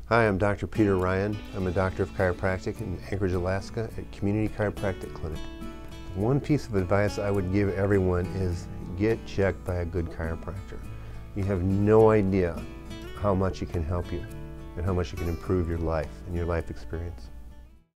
Hi, I'm Dr. Peter Ryan. I'm a doctor of chiropractic in Anchorage, Alaska at Community Chiropractic Clinic. One piece of advice I would give everyone is get checked by a good chiropractor. You have no idea how much it can help you and how much it can improve your life and your life experience.